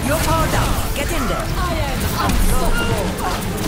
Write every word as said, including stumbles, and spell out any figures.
You're powered up. Get in there. I am unstoppable.